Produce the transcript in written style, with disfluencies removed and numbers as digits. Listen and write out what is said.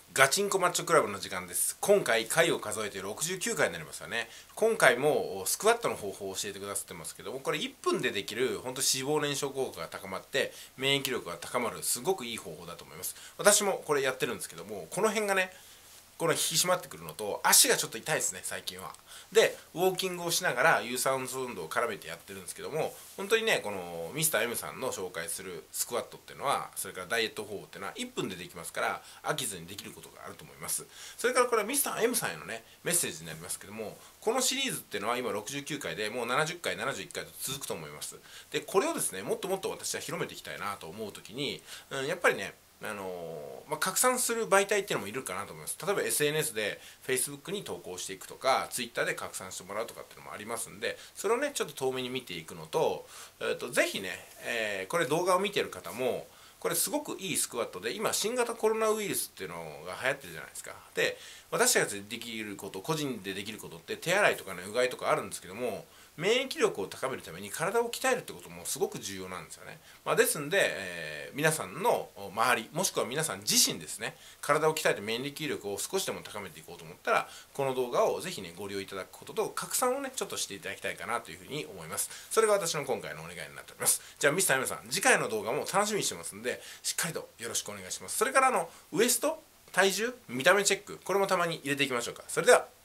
ガチンコマッチョクラブの時間です。今回回を数えて69回になりますよね。今回もスクワットの方法を教えてくださってますけども、これ1分でできる本当脂肪燃焼効果が高まって免疫力が高まるすごくいい方法だと思います。私もこれやってるんですけども、この辺がねこの引き締まってくるのと足がちょっと痛いですね最近は。でウォーキングをしながら有酸素運動を絡めてやってるんですけども、本当にねこのミスター M さんの紹介するスクワットっていうのは、それからダイエット方法っていうのは1分でできますから飽きずにできることがあると思います。それからこれはミスター M さんへのねメッセージになりますけども、このシリーズっていうのは今69回でもう70回71回と続くと思います。でこれをですねもっともっと私は広めていきたいなと思う時に、やっぱりね拡散する媒体っていうのもいるかなと思います。例えば SNS で Facebook に投稿していくとか Twitter で拡散してもらうとかっていうのもありますんで、それをねちょっと遠目に見ていくのと、ぜひね、これ動画を見てる方もこれすごくいいスクワットで、今新型コロナウイルスっていうのが流行ってるじゃないですか。で私たちでできること、個人でできることって手洗いとかねうがいとかあるんですけども、免疫力を高めるために体を鍛えるってこともすごく重要なんですよね。ですんで、皆さんの周りもしくは皆さん自身ですね、体を鍛えて免疫力を少しでも高めていこうと思ったら、この動画をぜひねご利用いただくことと拡散をねちょっとしていただきたいかなというふうに思います。それが私の今回のお願いになっております。じゃあミスター M さん、次回の動画も楽しみにしてますんで、しっかりとよろしくお願いします。それからウエスト、体重、見た目チェック、これもたまに入れていきましょうか。それでは